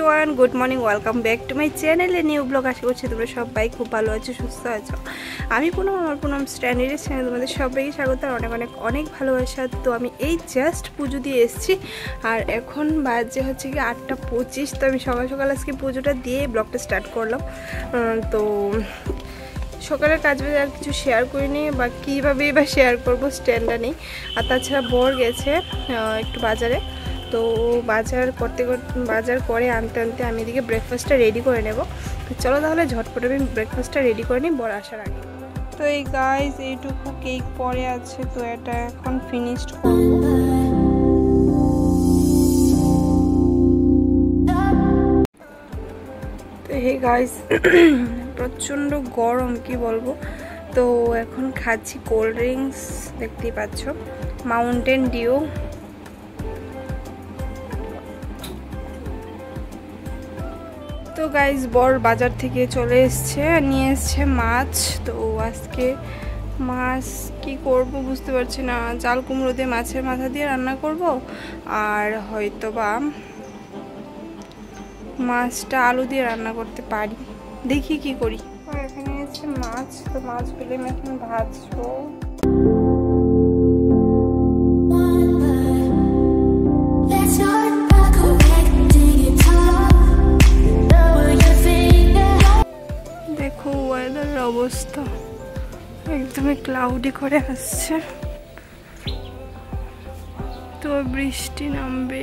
Everyone, good morning, welcome back to my চ্যানেলে new blog. আশা করছি তোমরা সবাই খুব ভালো আছো, সুস্থ আছো। আমি আমার পুনম স্ট্যান্ডার্ডের চ্যানেলে তোমাদের সবাইকে স্বাগত আর অনেক অনেক অনেক ভালোবাসা। তো আমি এই জাস্ট পুজো দিয়ে এসেছি আর এখন বাজে হচ্ছে কি 8:25। তো আমি সকাল সকাল আজকে পুজোটা দিয়ে ব্লগটা স্টার্ট করলাম। তো সকালের কাজ বাজে আর কিছু শেয়ার করিনি বা কীভাবেই বা শেয়ার করবো, স্ট্যান্ডটা নেই। আর তাছাড়া বর গেছে একটু বাজারে, তো বাজার করে আনতে আনতে আমি এদিকে ব্রেকফাস্টটা রেডি করে নেব। তো চলো তাহলে ঝটপট আমি ব্রেকফাস্টটা রেডি করে নিই বর আসার আগে। তো এই গাইস এইটুকু কেক পরে আছে, তো এটা এখন ফিনিশড করব। তো হে গাইস প্রচণ্ড গরম, কি বলবো। তো এখন খাচ্ছি কোল্ড ড্রিঙ্কস, দেখতেই পাচ্ছ মাউন্টেন ডিউ। তো গাইস বর বাজার থেকে চলে এসছে, নিয়ে এসছে মাছ। তো আজকে মাছ কি করব বুঝতে পারছি না, চাল কুমড়ো দিয়ে মাছের মাথা দিয়ে রান্না করব, আর হয়তো বা মাছটা আলু দিয়ে রান্না করতে পারি, দেখি কি করি। এখানে এসছে মাছ, তো মাছগুলো আমি এখন ভাজবো। দেখো ওয়েদারের অবস্থা একদমই ক্লাউডি করে আসছে, তো বৃষ্টি নামবে।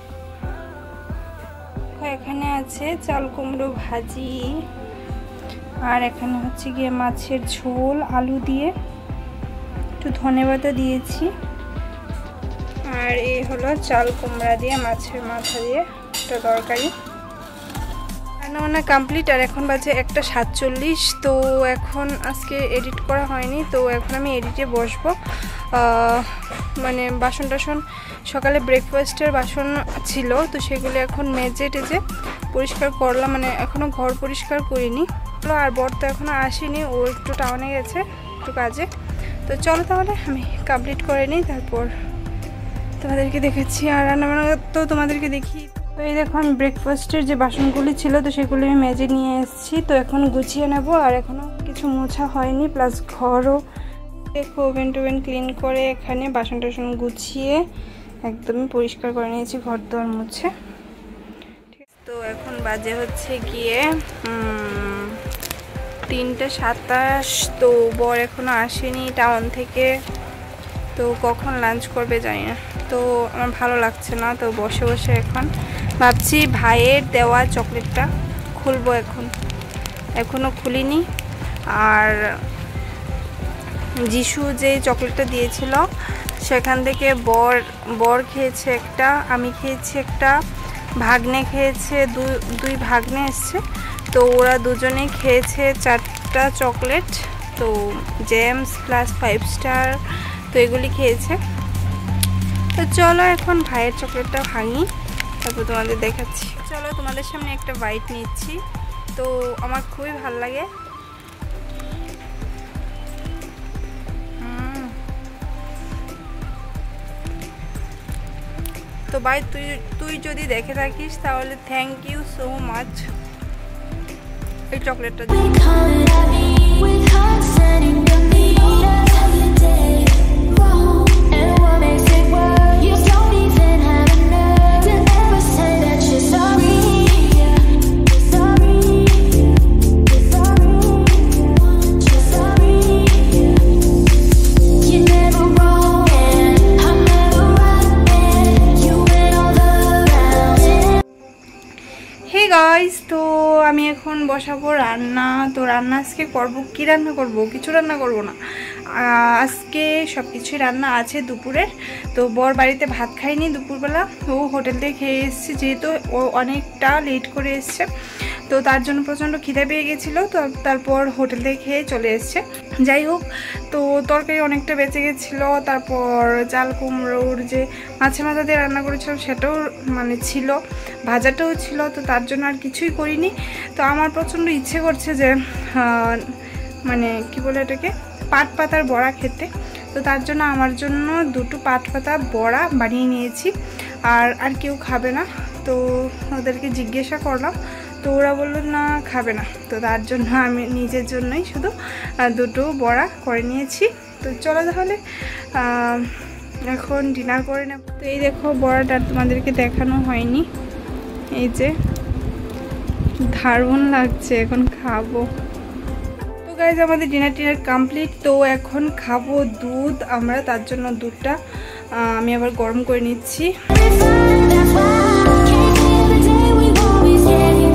এখানে আছে চাল কুমড়ো ভাজি, আর এখানে হচ্ছে গিয়ে মাছের ঝোল আলু দিয়ে, একটু ধনেপাতা দিয়েছি। আর এই হলো চাল কুমড়া দিয়ে মাছের মাথা দিয়ে একটা তরকারি। রান্নাবান্না কমপ্লিট আর এখন বাজে 1:47। তো এখন আজকে এডিট করা হয়নি, তো এখন আমি এডিটে বসবো। মানে বাসন টাসন সকালে ব্রেকফাস্টের বাসন ছিল, তো সেগুলো এখন মেজে টেজে পরিষ্কার করলাম, মানে এখনও ঘর পরিষ্কার করিনি। আর বর তো এখনও আসেনি, ও একটু টাউনে গেছে একটু কাজে। তো চলো তাহলে আমি কমপ্লিট করে নিই, তারপর তোমাদেরকে দেখাচ্ছি। আর রান্নাবান্না তো তোমাদেরকে দেখি। তো এই দেখো আমি ব্রেকফাস্টের যে বাসনগুলি ছিল তো সেগুলি আমি মেজে নিয়ে এসেছি, তো এখন গুছিয়ে নেব। আর এখনও কিছু মোছা হয়নি, প্লাস ঘরও দেখো ওভেন টোভেন ক্লিন করে এখানে বাসন টাসন গুছিয়ে একদমই পরিষ্কার করে নিয়েছি, ঘর দোয়ার মুছে। তো এখন বাজে হচ্ছে গিয়ে 3:27। তো বর এখনও আসেনি টাউন থেকে, তো কখন লাঞ্চ করবে জানি না। তো আমার ভালো লাগছে না, তো বসে বসে এখন ভাবছি ভাইয়ের দেওয়া চকলেটটা খুলবো। এখনও খুলিনি। আর যিশু যে চকলেটটা দিয়েছিল সেখান থেকে বর খেয়েছে একটা, আমি খেয়েছি একটা, ভাগ্নে খেয়েছে, দুই ভাগ্নে এসছে, তো ওরা দুজনে খেয়েছে 4টা চকলেট। তো জেমস প্লাস 5 স্টার, তো এগুলি খেয়েছে। তো চলো এখন ভাইয়ের চকলেটটা ভাঙি, তারপর তোমাদের দেখাচ্ছি। চলো তোমাদের সামনে একটা বাইট নিচ্ছি, তো আমার খুবই ভালো লাগে। তো ভাই তুই যদি দেখে থাকিস তাহলে থ্যাংক ইউ সো মাচ এই চকলেটটা দিয়ে। গাইস তো আমি এখন বসাবো রান্না। তো রান্না আজকে করবো, কি রান্না করব, কিছু রান্না করব না, আজকে সব কিছুই রান্না আছে দুপুরের। তো বর বাড়িতে ভাত খাইনি দুপুরবেলা, ও হোটেল থেকে খেয়ে এসছে, যেহেতু ও অনেকটা লেট করে এসছে, তো তার জন্য প্রচণ্ড খিদে পেয়ে গেছিলো। তো তারপর হোটেল থেকে খেয়ে চলে এসছে। যাই হোক, তো তরকারি অনেকটা বেঁচে গেছিলো। তারপর চাল কুমড়োর যে মাছের মাথা দিয়ে রান্না করেছিলাম সেটাও মানে ছিল, ভাজাটাও ছিল, তো তার জন্য আর কিছুই করিনি। তো আমার প্রচণ্ড ইচ্ছে করছে যে মানে কি বলে এটাকে, পাট পাতার বড়া খেতে। তো তার জন্য আমার জন্য 2টো পাট পাতা বড়া বানিয়ে নিয়েছি, আর কেউ খাবে না, তো ওদেরকে জিজ্ঞাসা করলাম, তো ওরা বললো না খাবে না। তো তার জন্য আমি নিজের জন্যই শুধু দুটো বড়া করে নিয়েছি। তো চলো তাহলে এখন ডিনার করে নেব। তো এই দেখো বড়াটা তোমাদেরকে দেখানো হয়নি, এই যে দারুণ লাগছে, এখন খাবো। তো গাইজ আমাদের ডিনার কমপ্লিট। তো এখন খাবো দুধ আমরা, তার জন্য দুধটা আমি আবার গরম করে নিচ্ছি।